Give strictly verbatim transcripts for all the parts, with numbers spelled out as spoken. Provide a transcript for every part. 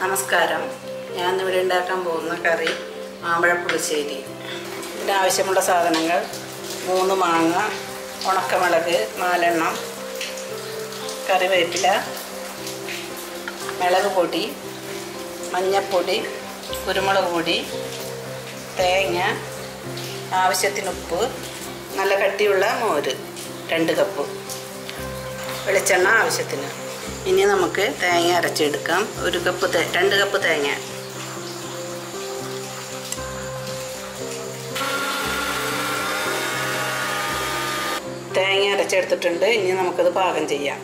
നമസ്കാരം. ഞാൻ ഇവിടെ ഉണ്ടാക്കാൻ പോകുന്ന കറി മാമ്പഴ പുളിശ്ശേരി. ഇതിന് ആവശ്യമുള്ള സാധനങ്ങൾ മൂന്ന് മാങ്ങ, ഉണക്കമുളക് നാലെണ്ണം, കറിവേപ്പില, മുളക് പൊടി, മഞ്ഞൾപ്പൊടി, കുരുമുളക് പൊടി, തേങ്ങ, ആവശ്യത്തിന് ഉപ്പ്, നല്ല കട്ടിയുള്ള മോര് രണ്ട് കപ്പ്, വെളിച്ചെണ്ണ ആവശ്യത്തിന്. ഇനി നമുക്ക് തേങ്ങ അരച്ചെടുക്കാം. ഒരു കപ്പ് രണ്ട് കപ്പ് തേങ്ങ. തേങ്ങ അരച്ചെടുത്തിട്ടുണ്ട്. ഇനി നമുക്കത് പാകം ചെയ്യാം.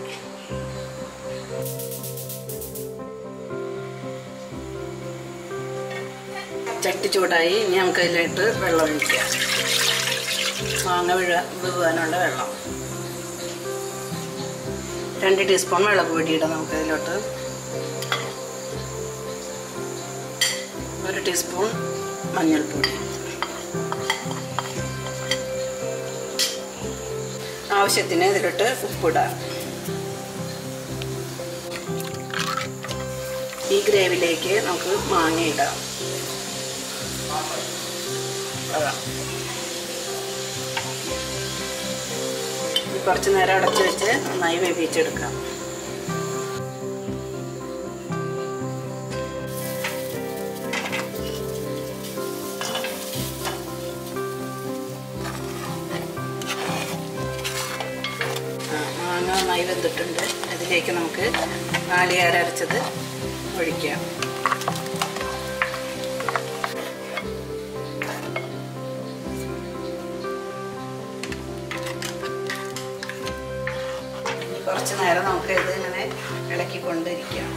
ചട്ടി ചൂടായി. ഇനി നമുക്ക് അതിലിട്ട് വെള്ളം ഒഴിക്കാം. മാങ്ങ വീഴ വീഴാനുള്ള വെള്ളം. രണ്ട് ടീസ്പൂൺ മുളക് പൊടി ഇടാം നമുക്കതിലോട്ട്. ഒരു ടീസ്പൂൺ മഞ്ഞൾപ്പൊടി, ആവശ്യത്തിന് ഇതിലോട്ട് ഉപ്പിടാം. ഈ ഗ്രേവിയിലേക്ക് നമുക്ക് മാങ്ങ ഇടാം. കുറച്ച് നേരം അടച്ചു വെച്ച് നന്നായി വേവിച്ചെടുക്കാം. മാങ്ങ നന്നായി വെന്തിട്ടുണ്ട്. അതിലേക്ക് നമുക്ക് നാളികേരം അരച്ചത് ഒഴിക്കാം. കുറച്ച് നേരം നമുക്ക് ഇത് ഇങ്ങനെ ഇളക്കിക്കൊണ്ടിരിക്കാം.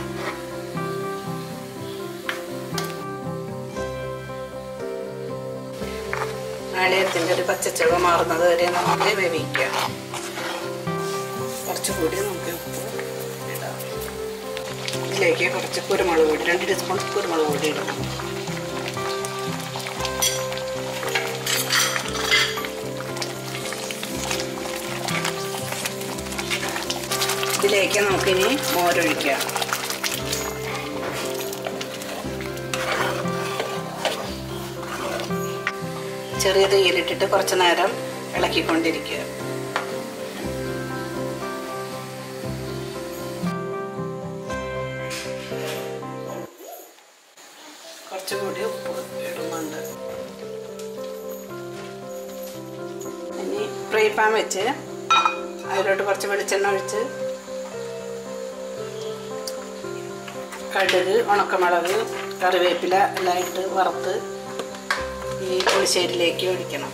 നാളികേരത്തിൻ്റെ ഒരു പച്ചച്ചുവ മാറുന്നത് വരെ നമുക്ക് വേവിക്കാം. കുറച്ചുകൂടി നമുക്ക് ഉപ്പ് ഇടാം. ഇതിലേക്ക് കുറച്ച് കുരുമുളക് പൊടി, രണ്ട് ടീസ്പൂൺ കുരുമുളക് പൊടി ഇടണം. ഇതിലേക്ക് നമുക്കിനി മോരൊഴിക്കാം. ചെറിയ തീയിലിട്ടിട്ട് കുറച്ച് നേരം ഇളക്കിക്കൊണ്ടിരിക്കുക. കുറച്ചുകൂടി ഉപ്പ് ഇടുന്നുണ്ട്. ഇനി ഫ്രൈ പാൻ വെച്ച് അതിലോട്ട് കുറച്ച് വെളിച്ചെണ്ണ ഒഴിച്ച് കടുക്, ഉണക്കമുളക്, കറിവേപ്പില എല്ലാം ഇട്ട് വറുത്ത് ഈ പുളിശ്ശേരിയിലേക്ക് ഒഴിക്കണം.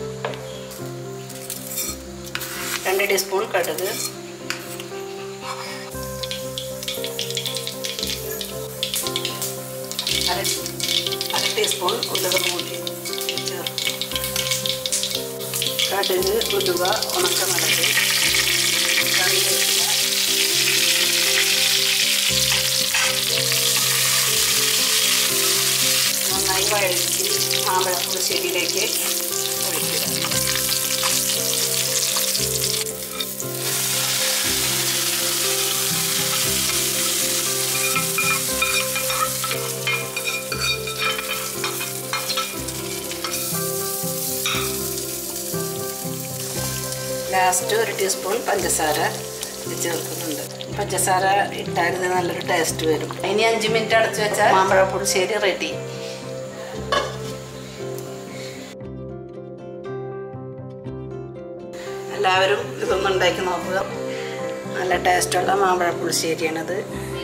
രണ്ട് ടീസ്പൂൺ കടുക്, അര അര ടീസ്പൂൺ ഉലുവ കൂടി ചേർത്ത്. കടുക്, ഉലുവ, ഉണക്കമുളക്, കറിവേപ്പില, നന്നായി വഴറ്റി മാമ്പഴ പുളിശ്ശേരിയിലേക്ക് ഒഴിക്കുക. ലാസ്റ്റ് ഒരു ടീസ്പൂൺ പഞ്ചസാര ഇത് ചേർക്കുന്നുണ്ട്. പഞ്ചസാര ഇട്ടായിരുന്നു നല്ലൊരു ടേസ്റ്റ് വരും. ഇനി അഞ്ച് മിനിറ്റ് അടച്ചു വെച്ചാൽ മാമ്പഴ പുളിശ്ശേരി റെഡി. എല്ലാവരും ഇതൊന്നും ഉണ്ടാക്കി നോക്കുക. നല്ല ടേസ്റ്റുള്ള മാമ്പഴ പുളിശ്ശേരിയാണത്.